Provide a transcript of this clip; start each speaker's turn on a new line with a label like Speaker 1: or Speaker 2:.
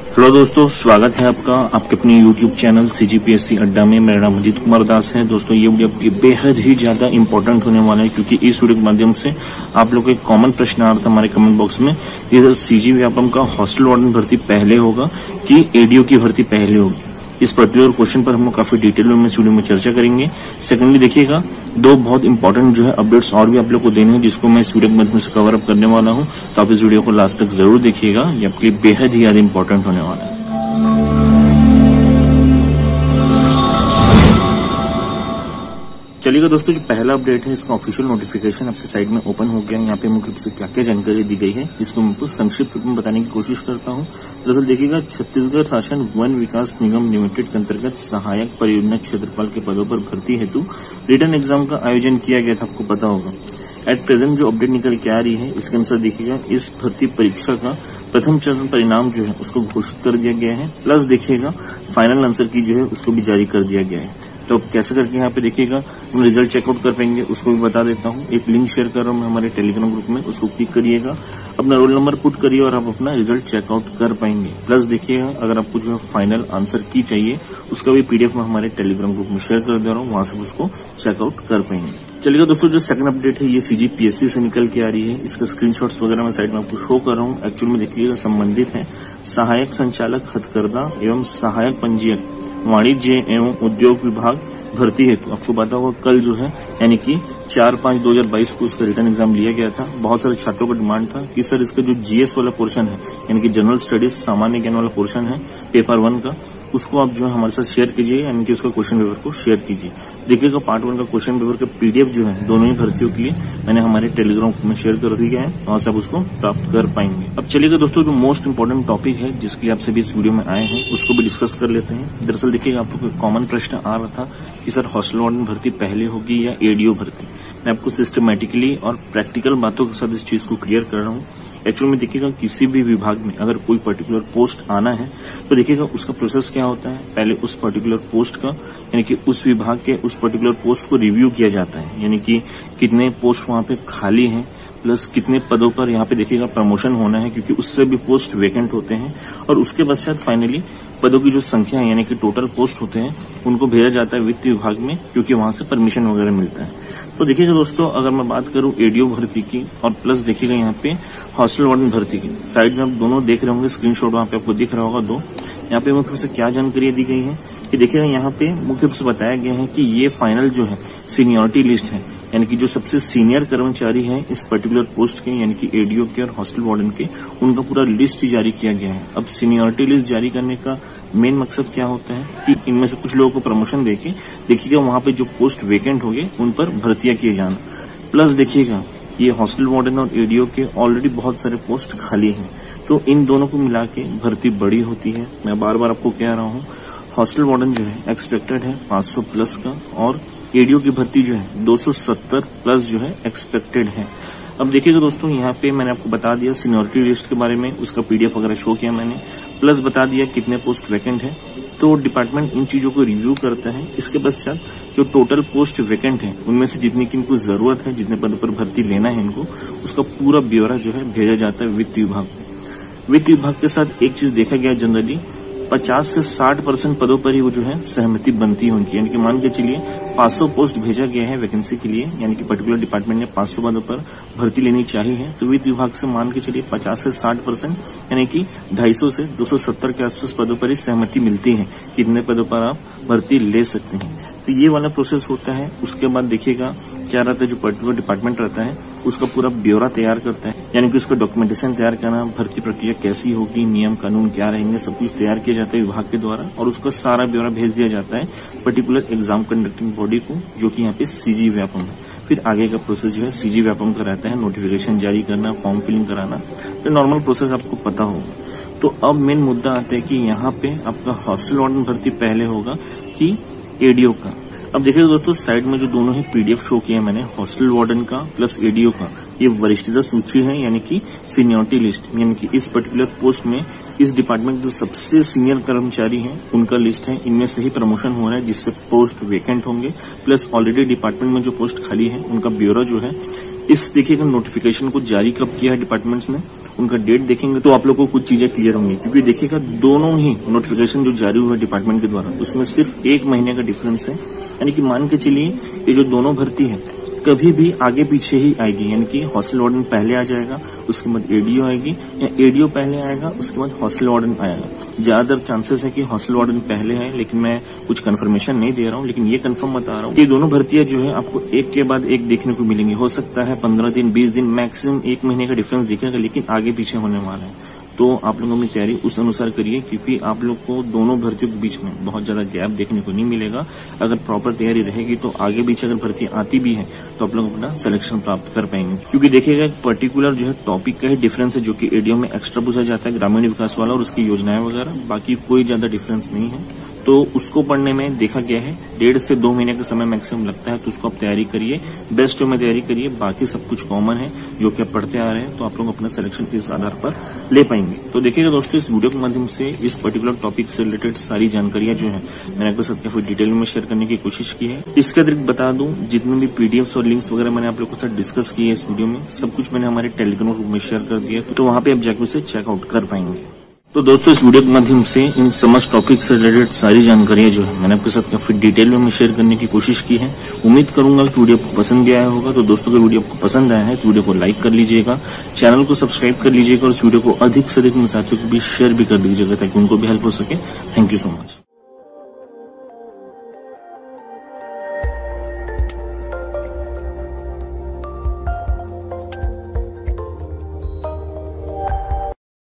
Speaker 1: Hello दोस्तों, स्वागत है आपका आपके अपने YouTube चैनल CGPSC अड्डा में। मेरा नाम अजीत कुमार दास है। दोस्तों, ये वीडियो आपकी बेहद ही ज्यादा इंपॉर्टेंट होने वाला है, क्योंकि इस वीडियो के माध्यम से आप लोग को एक कॉमन प्रश्न आ रहा था हमारे कमेंट बॉक्स में, कि सीजी व्यापम का हॉस्टल वार्डन भर्ती पहले होगा कि एडीओ की भर्ती पहले होगी। इस पर्टिकुलर क्वेश्चन पर हम लोग काफी डिटेल में इस वीडियो में चर्चा करेंगे। सेकेंडली देखिएगा, दो बहुत इंपॉर्टेंट जो है अपडेट्स और भी आप लोग को देने हैं, जिसको मैं इस वीडियो के माध्यम से कवर अप करने वाला हूं। तो आप इस वीडियो को लास्ट तक जरूर देखिएगा, ये आपके लिए बेहद ही ज्यादा इंपॉर्टेंट होने वाला है। चलिएगा दोस्तों, जो पहला अपडेट है इसका ऑफिशियल नोटिफिकेशन आपके साइड में ओपन हो गया है। यहाँ पे मुख्य रूप से क्या क्या जानकारी दी गई है इसको मैं आपको संक्षिप्त रूप में बताने की कोशिश करता हूँ। दरअसल देखिएगा, छत्तीसगढ़ शासन वन विकास निगम लिमिटेड के अंतर्गत सहायक परियोजना क्षेत्रपाल के पदों पर भर्ती हेतु रिटर्न एग्जाम का आयोजन किया गया था, आपको पता होगा। एट प्रेजेंट जो अपडेट निकल के आ रही है, इसके अनुसार देखिएगा इस भर्ती परीक्षा का प्रथम चरण परिणाम जो है उसको घोषित कर दिया गया है, प्लस देखिएगा फाइनल आंसर की जो है उसको भी जारी कर दिया गया है। तो कैसे करके यहाँ पे देखिएगा हम रिजल्ट चेकआउट कर पाएंगे, उसको भी बता देता हूँ। एक लिंक शेयर कर रहा हूँ मैं हमारे टेलीग्राम ग्रुप में, उसको क्लिक करिएगा, अपना रोल नंबर पुट करिए और आप अपना रिजल्ट चेकआउट कर पाएंगे। प्लस देखिएगा, अगर आपको जो है फाइनल आंसर की चाहिए उसका भी पीडीएफ मैं हमारे टेलीग्राम ग्रुप में शेयर कर दे रहा हूँ, वहां से उसको चेकआउट कर पाएंगे। चलिएगा दोस्तों, जो सेकंड अपडेट है ये CGPSC से निकल के आ रही है। इसका स्क्रीनशॉट्स वगैरह मैं साइड में आपको शो कर रहा हूँ। एक्चुअल में देखिएगा संबंधित है सहायक संचालक हथकरघा एवं सहायक पंजीयक वाणिज्य एवं उद्योग विभाग भर्ती हेतु। आपको पता होगा कल जो है यानी कि 4/5/2022 को उसका रिटर्न एग्जाम लिया गया था। बहुत सारे छात्रों का डिमांड था कि सर इसका जो GS वाला पोर्शन है यानी कि जनरल स्टडीज सामान्य ज्ञान वाला पोर्शन है पेपर 1 का, उसको आप जो है हमारे साथ शेयर कीजिए, यानी कि उसका क्वेश्चन पेपर को शेयर कीजिए। देखिएगा पार्ट 1 का क्वेश्चन पेपर का PDF जो है दोनों ही भर्तियों के लिए मैंने हमारे टेलीग्राम में शेयर कर दिया है, वहां से आप उसको प्राप्त कर पाएंगे। अब चलिएगा दोस्तों, जो मोस्ट इंपोर्टेंट टॉपिक है जिसके लिए आप सभी इस वीडियो में आए हैं उसको भी डिस्कस कर लेते हैं। दरअसल देखिएगा, आप लोग को कॉमन प्रश्न आ रहा था कि सर हॉस्टल वार्डन भर्ती पहले होगी या एडीओ भर्ती। मैं आपको सिस्टमेटिकली और प्रैक्टिकल बातों के साथ इस चीज को क्लियर कर रहा हूँ। एक्चुअल में देखिएगा, किसी भी विभाग में अगर कोई पर्टिकुलर पोस्ट आना है तो देखिएगा उसका प्रोसेस क्या होता है। पहले उस पर्टिकुलर पोस्ट का यानी कि उस विभाग के उस पर्टिकुलर पोस्ट को रिव्यू किया जाता है, यानी कि कितने पोस्ट वहां पे खाली हैं, प्लस कितने पदों पर यहाँ पे देखिएगा प्रमोशन होना है, क्योंकि उससे भी पोस्ट वेकेंट होते हैं। और उसके पश्चात फाइनली पदों की जो संख्या है यानी कि टोटल पोस्ट होते हैं उनको भेजा जाता है वित्त विभाग में, क्योंकि वहां से परमिशन वगैरह मिलता है। तो देखिएगा दोस्तों, अगर मैं बात करूं एडीओ भर्ती की और प्लस देखिएगा यहाँ पे हॉस्टल वार्डन भर्ती की, साइड में आप दोनों देख रहे होंगे, स्क्रीनशॉट वहां पे आपको दिख रहा होगा दो। यहाँ पे मुख्य रूप से क्या जानकारी दी गई है कि देखिएगा यहाँ पे मुख्य रूप से बताया गया है कि ये फाइनल जो है सीनियरिटी लिस्ट है, यानी कि जो सबसे सीनियर कर्मचारी है इस पर्टिकुलर पोस्ट के यानी कि एडीओ के और हॉस्टल वार्डन के, उनका पूरा लिस्ट जारी किया गया है। अब सीनियरिटी लिस्ट जारी करने का मेन मकसद क्या होता है कि इनमें से कुछ लोगों को प्रमोशन देके देखिएगा वहां पे जो पोस्ट वेकेंट हो गए उन पर भर्तियां किए जाना। प्लस देखिएगा ये हॉस्टल वार्डन और एडीओ के ऑलरेडी बहुत सारे पोस्ट खाली हैं, तो इन दोनों को मिला के भर्ती बड़ी होती है। मैं बार बार आपको कह रहा हूँ, हॉस्टल वार्डन जो है एक्सपेक्टेड है 500 प्लस का, और एडीओ की भर्ती जो है 270 प्लस जो है एक्सपेक्टेड है। अब देखिएगा दोस्तों, यहाँ पे मैंने आपको बता दिया सीनियरिटी लिस्ट के बारे में, उसका PDF वगैरह शो किया मैंने, प्लस बता दिया कितने पोस्ट वैकेंट है। तो डिपार्टमेंट इन चीजों को रिव्यू करता है। इसके पश्चात जो टोटल पोस्ट वैकेंट है उनमें से जितनी की इनको जरूरत है, जितने पदों पर भर्ती लेना है इनको, उसका पूरा ब्यौरा जो है भेजा जाता है वित्त विभाग को। वित्त विभाग के साथ एक चीज देखा गया, जनरली 50 से 60% पदों पर ही वो जो है सहमति बनती है उनकी, यानी कि मान के चलिए 500 पोस्ट भेजा गया है वैकेंसी के लिए, यानी कि पर्टिकुलर डिपार्टमेंट ने 500 पदों पर भर्ती लेनी चाहिए, तो वित्त विभाग से मान के चलिए 50 से 60% यानी कि 250 से 270 के आसपास पदों पर ही सहमति मिलती है, कितने पदों पर आप भर्ती ले सकते हैं। तो ये वाला प्रोसेस होता है। उसके बाद देखिएगा क्या रहता है, जो पर्टिकुलर डिपार्टमेंट रहता है उसका पूरा ब्यौरा तैयार करता है, यानी कि उसका डॉक्यूमेंटेशन तैयार करना, भर्ती प्रक्रिया कैसी होगी, नियम कानून क्या रहेंगे, सब कुछ तैयार किया जाता है विभाग के द्वारा, और उसका सारा ब्यौरा भेज दिया जाता है पर्टिकुलर एग्जाम कंडक्टिंग बॉडी को, जो कि यहाँ पे CG व्यापम है। फिर आगे का प्रोसेस जो है CG व्यापम का रहता है, नोटिफिकेशन जारी करना, फॉर्म फिलिंग कराना, तो नॉर्मल प्रोसेस आपको पता होगा। तो अब मेन मुद्दा आता है कि यहाँ पे आपका हॉस्टल वार्डन भर्ती पहले होगा कि एडीओ का। अब देखिए दोस्तों, साइड में जो दोनों ही PDF शो किया मैंने, हॉस्टल वार्डन का प्लस एडीओ का, ये वरिष्ठता सूची है, यानी कि सीनियरिटी लिस्ट, यानी कि इस पर्टिकुलर पोस्ट में इस डिपार्टमेंट जो सबसे सीनियर कर्मचारी हैं उनका लिस्ट है। इनमें से ही प्रमोशन हो रहा है, जिससे पोस्ट वेकेंट होंगे, प्लस ऑलरेडी डिपार्टमेंट में जो पोस्ट खाली है उनका ब्यौरा जो है इस देखिएगा नोटिफिकेशन को जारी कब किया है डिपार्टमेंट्स ने, उनका डेट देखेंगे तो आप लोगों को कुछ चीजें क्लियर होंगी। क्योंकि देखिएगा दोनों ही नोटिफिकेशन जो जारी हुआ है डिपार्टमेंट के द्वारा उसमें सिर्फ 1 महीने का डिफरेंस है। यानी कि मान के चलिए ये जो दोनों भर्ती है कभी भी आगे पीछे ही आएगी, यानी कि हॉस्टल वार्डन पहले आ जाएगा, उसके बाद एडीओ आएगी, या एडीओ पहले आएगा उसके बाद हॉस्टल वार्डन आएगा। ज्यादातर चांसेस है कि हॉस्टल वार्डन पहले है, लेकिन मैं कुछ कंफर्मेशन नहीं दे रहा हूं, लेकिन ये कंफर्म बता रहा हूं कि दोनों भर्तियां जो है आपको एक के बाद एक देखने को मिलेंगी। हो सकता है 15 दिन 20 दिन मैक्सिमम 1 महीने का डिफरेंस दिखेगा, लेकिन आगे पीछे होने वाला है। तो आप लोगों की तैयारी उस अनुसार करिए, क्योंकि आप लोग को दोनों भर्तियों के बीच में बहुत ज्यादा गैप देखने को नहीं मिलेगा। अगर प्रॉपर तैयारी रहेगी तो आगे पीछे अगर भर्ती आती भी है तो आप लोग अपना सिलेक्शन प्राप्त कर पाएंगे। क्योंकि देखिएगा एक पर्टिकुलर जो है टॉपिक का ही डिफरेंस है, जो कि एडीओ में एक्स्ट्रा पूछा जाता है, ग्रामीण विकास वाला और उसकी योजनाएं वगैरह, बाकी कोई ज्यादा डिफरेंस नहीं है। तो उसको पढ़ने में देखा गया है 1.5 से 2 महीने का समय मैक्सिमम लगता है, तो उसको आप तैयारी करिए, बेस्ट वे में तैयारी करिए। बाकी सब कुछ कॉमन है जो कि आप पढ़ते आ रहे हैं, तो आप लोग अपना सिलेक्शन इस आधार पर ले पाएंगे। तो देखिएगा दोस्तों, इस वीडियो के माध्यम से इस पर्टिकुलर टॉपिक से रिलेटेड सारी जानकारियां जो है मैंने आपके साथ काफी डिटेल में शेयर करने की कोशिश की है। इसके अतिरिक्त बता दूं, जितने भी पीडीएफ और लिंक्स वगैरह मैंने आप लोगों के साथ डिस्कस किए इस वीडियो में, सब कुछ मैंने हमारे टेलीग्राम ग्रुप में शेयर कर दिया, तो वहां पे आप जाकर उसे चेकआउट कर पाएंगे। तो दोस्तों, इस वीडियो के माध्यम से इन समस्त टॉपिक से रिलेटेड सारी जानकारियां जो है मैंने आपके साथ काफी डिटेल में शेयर करने की कोशिश की है। उम्मीद करूंगा कि वीडियो आपको पसंद भी आया होगा। तो दोस्तों, अगर वीडियो आपको पसंद आया है तो वीडियो को लाइक कर लीजिएगा, चैनल को सब्सक्राइब कर लीजिएगा और इस वीडियो को अधिक से अधिक साथियों को भी शेयर भी कर दीजिएगा ताकि उनको भी हेल्प हो सके। Thank you so much.